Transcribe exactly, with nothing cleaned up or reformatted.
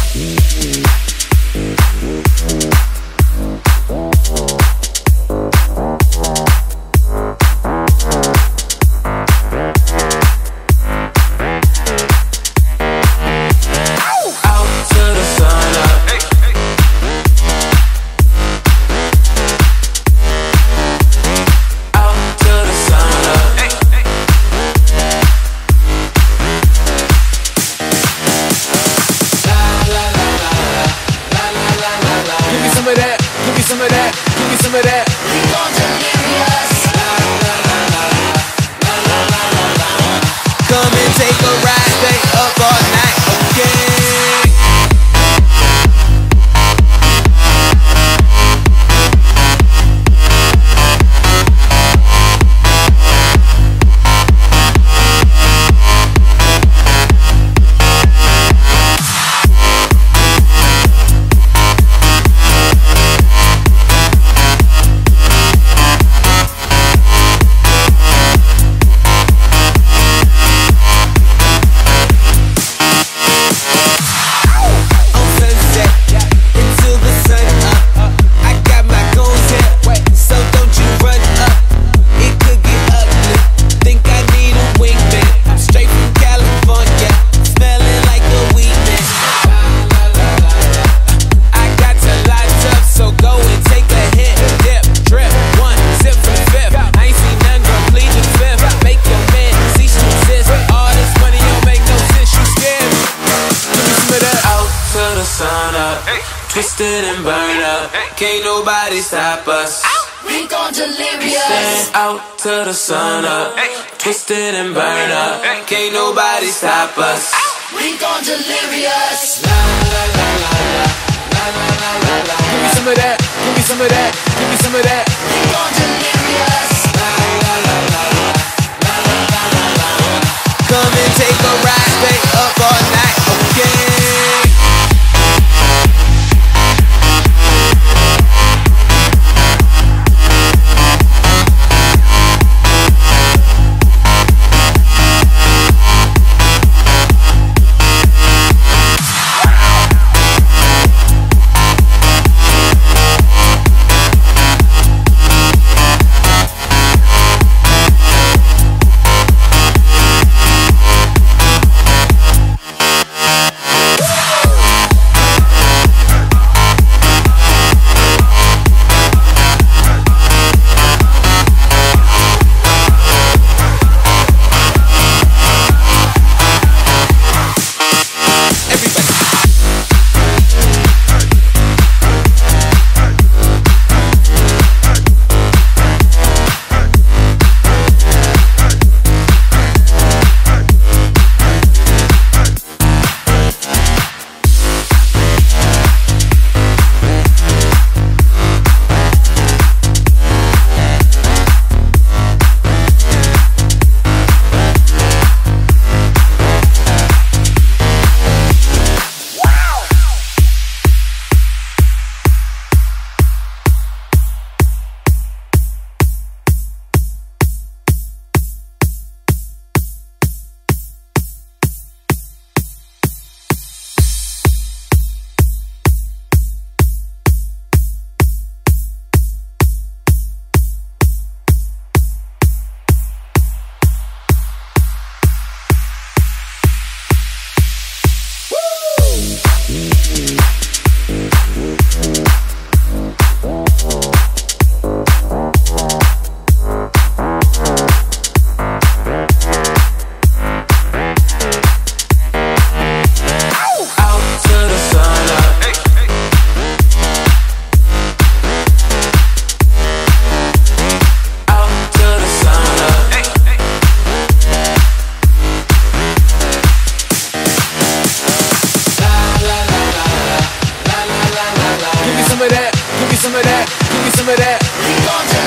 some of that, give me some of that. We gon' delirious. Come and take a ride, stay up all night, okay? Twisted and burn up, can't nobody stop us. We gon' delirious. Stand out to the sun up, twisted and burn up, can't nobody stop us. We gon' delirious. La la la la la la la la la. Give me some of that, give me some of that, give me some of that. We gon' delirious. La la la la la la la la la. Come and take a ride, stay up all night, okay? Give me some of that, give me some of that, give me some of that. We gon'